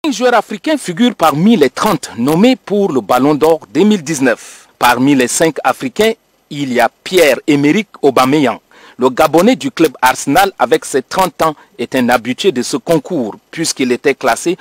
Les joueurs africains figurent parmi les 30 nommés pour le Ballon d'Or 2019. Parmi les 5 Africains, il y a Pierre-Emerick Aubameyang. Le Gabonais du club Arsenal, avec ses 30 ans, est un habitué de ce concours, puisqu'il était classé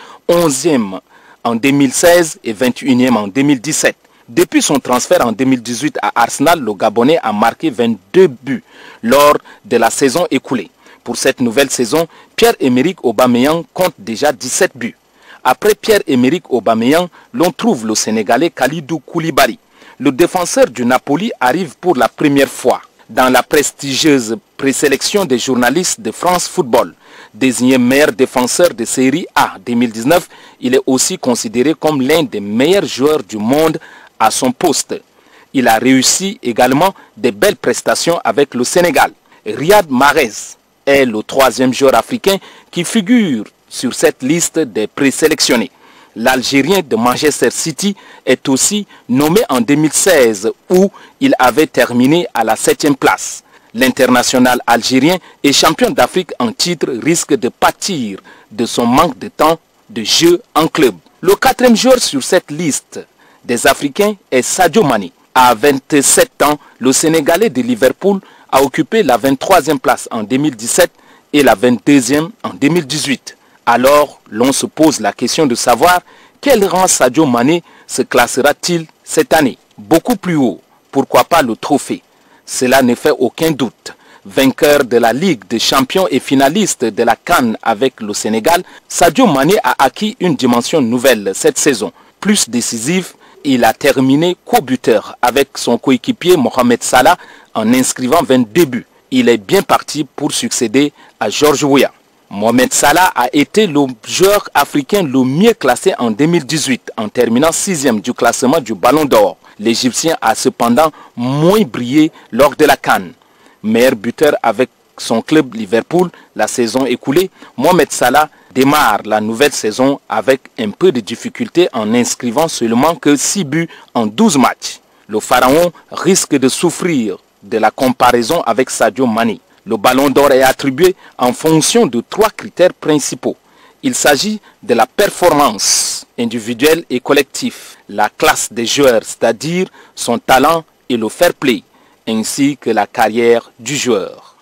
11e en 2016 et 21e en 2017. Depuis son transfert en 2018 à Arsenal, le Gabonais a marqué 22 buts lors de la saison écoulée. Pour cette nouvelle saison, Pierre-Emerick Aubameyang compte déjà 17 buts. Après Pierre-Emerick Aubameyang, l'on trouve le Sénégalais Kalidou Koulibaly. Le défenseur du Napoli arrive pour la première fois dans la prestigieuse présélection des journalistes de France Football. Désigné meilleur défenseur de Série A 2019, il est aussi considéré comme l'un des meilleurs joueurs du monde à son poste. Il a réussi également des belles prestations avec le Sénégal. Riyad Mahrez est le 3e joueur africain qui figure sur cette liste des présélectionnés. L'Algérien de Manchester City est aussi nommé en 2016 où il avait terminé à la 7e place. L'international algérien et champion d'Afrique en titre risque de pâtir de son manque de temps de jeu en club. Le 4e joueur sur cette liste des Africains est Sadio Mané. À 27 ans, le Sénégalais de Liverpool a occupé la 23e place en 2017 et la 22e en 2018. Alors, l'on se pose la question de savoir quel rang Sadio Mané se classera-t-il cette année? Beaucoup plus haut, pourquoi pas le trophée? Cela ne fait aucun doute. Vainqueur de la Ligue des champions et finaliste de la CAN avec le Sénégal, Sadio Mané a acquis une dimension nouvelle cette saison. Plus décisive, il a terminé co-buteur avec son coéquipier Mohamed Salah en inscrivant 22 buts. Il est bien parti pour succéder à George Weah. Mohamed Salah a été le joueur africain le mieux classé en 2018 en terminant 6e du classement du Ballon d'Or. L'Égyptien a cependant moins brillé lors de la CAN. Meilleur buteur avec son club Liverpool la saison écoulée, Mohamed Salah démarre la nouvelle saison avec un peu de difficulté en inscrivant seulement que 6 buts en 12 matchs. Le Pharaon risque de souffrir de la comparaison avec Sadio Mané. Le Ballon d'Or est attribué en fonction de 3 critères principaux. Il s'agit de la performance individuelle et collective, la classe des joueurs, c'est-à-dire son talent et le fair play, ainsi que la carrière du joueur.